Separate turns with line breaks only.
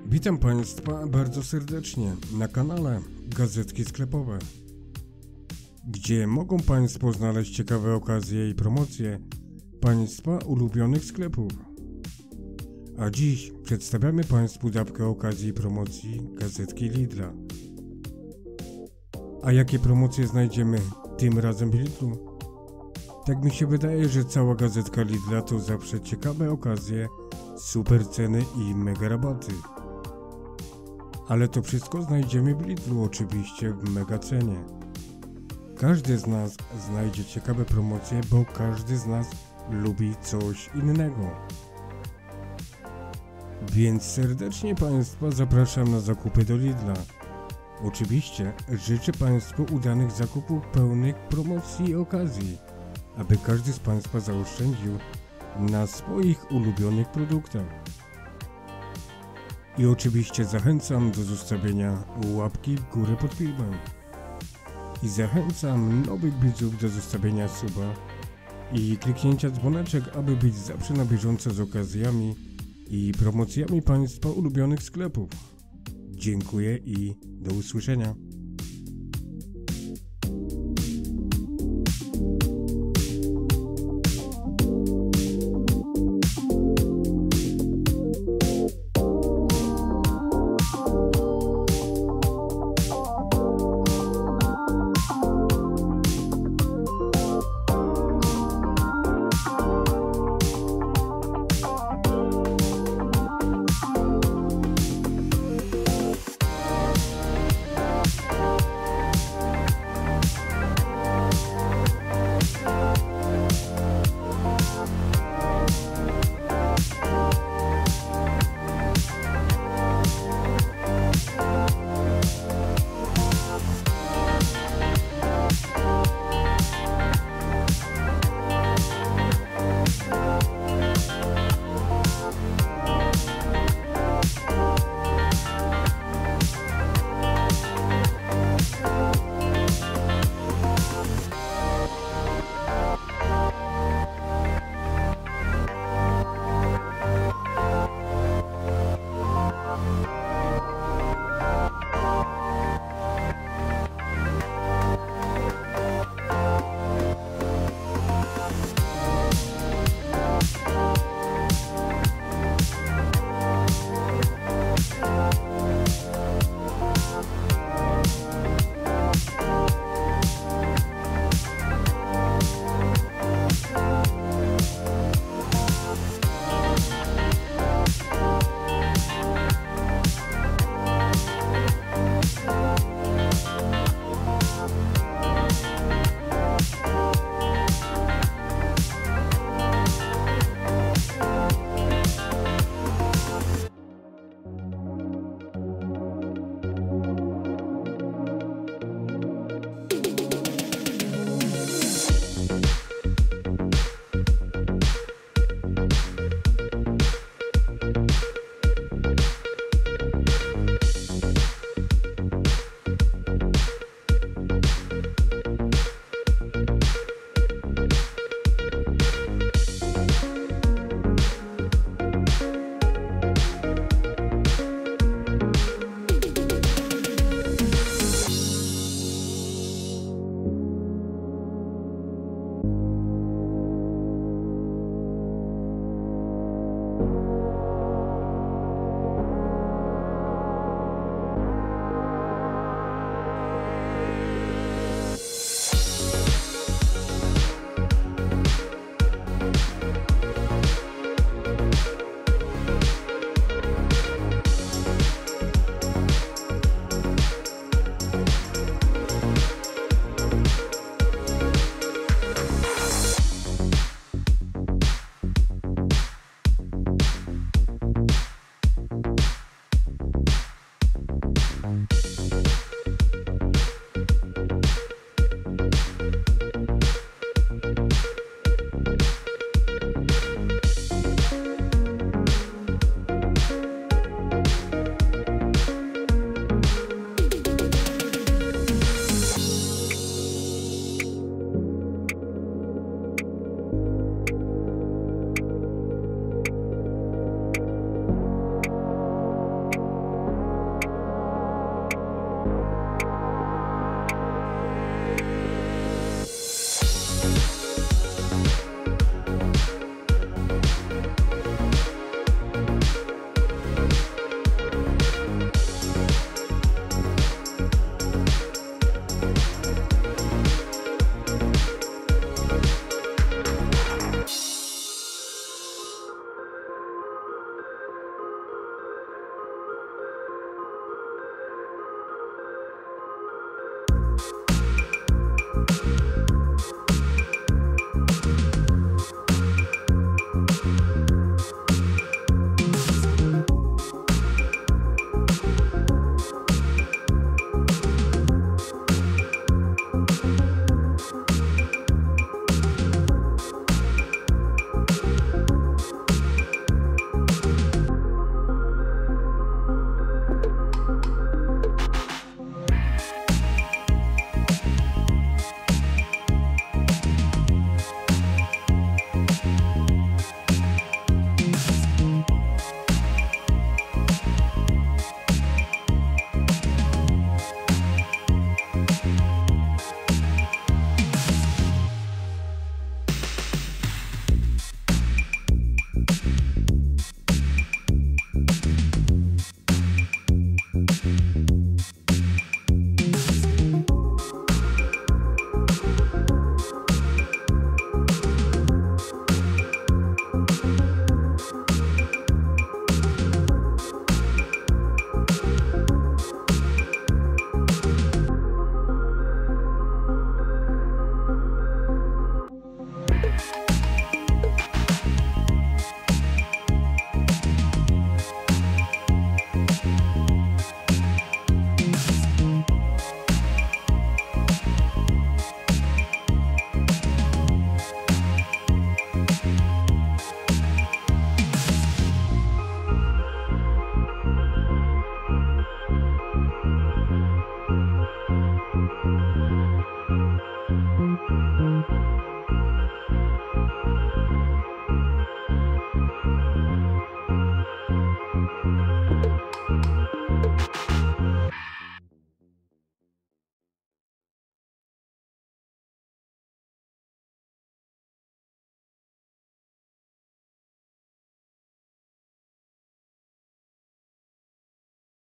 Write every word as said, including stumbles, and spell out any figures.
Witam Państwa bardzo serdecznie na kanale Gazetki Sklepowe, gdzie mogą Państwo znaleźć ciekawe okazje i promocje Państwa ulubionych sklepów. A dziś przedstawiamy Państwu dawkę okazji i promocji gazetki Lidla. A jakie promocje znajdziemy tym razem w Lidlu? Tak mi się wydaje, że cała gazetka Lidla to zawsze ciekawe okazje, super ceny i mega rabaty. Ale to wszystko znajdziemy w Lidlu, oczywiście w mega cenie. Każdy z nas znajdzie ciekawe promocje, bo każdy z nas lubi coś innego. Więc serdecznie Państwa zapraszam na zakupy do Lidla. Oczywiście życzę Państwu udanych zakupów pełnych promocji i okazji, aby każdy z Państwa zaoszczędził na swoich ulubionych produktach. I oczywiście zachęcam do zostawienia łapki w górę pod filmem. I zachęcam nowych widzów do zostawienia suba i kliknięcia dzwoneczek, aby być zawsze na bieżąco z okazjami i promocjami Państwa ulubionych sklepów. Dziękuję i do usłyszenia.